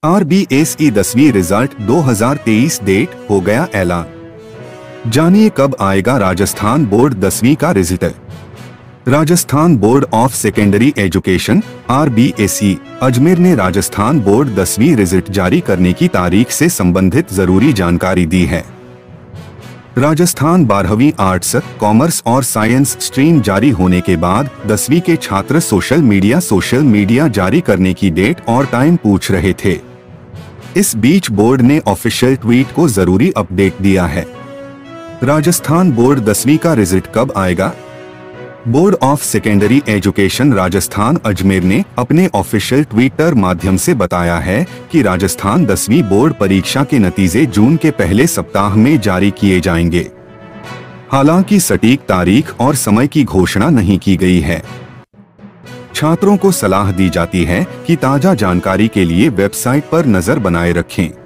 RBSE 10वीं result 2023 date हो गया ऐलान। जानिए कब आएगा राजस्थान बोर्ड 10वीं का result. Rajasthan board of secondary education RBSE Ajmer ने राजस्थान बोर्ड 10वीं रिजल्ट जारी करने की तारीख से संबंधित जरूरी जानकारी दी है। राजस्थान 12वीं आर्ट्स, कॉमर्स और साइंस स्ट्रीम जारी होने के बाद 10वीं के छात्र सोशल मीडिया जारी करने की डेट और टाइम पूछ रहे थे। इस बीच बोर्ड ने ऑफिशियल ट्वीट को जरूरी अपडेट दिया है। राजस्थान बोर्ड 10वीं का रिजल्ट कब आएगा? Board of secondary education Rajasthan Ajmer ने अपने ऑफिशियल ट्विटर माध्यम से बताया है कि राजस्थान 10वीं बोर्ड परीक्षा के नतीजे जून के पहले सप्ताह में जारी किए जाएंगे। हालांकि सटीक तारीख और समय की घोषणा नहीं की गई है। छात्रों को सलाह दी जाती है कि ताजा जानकारी के लिए वेबसाइट पर नजर बनाए रखें।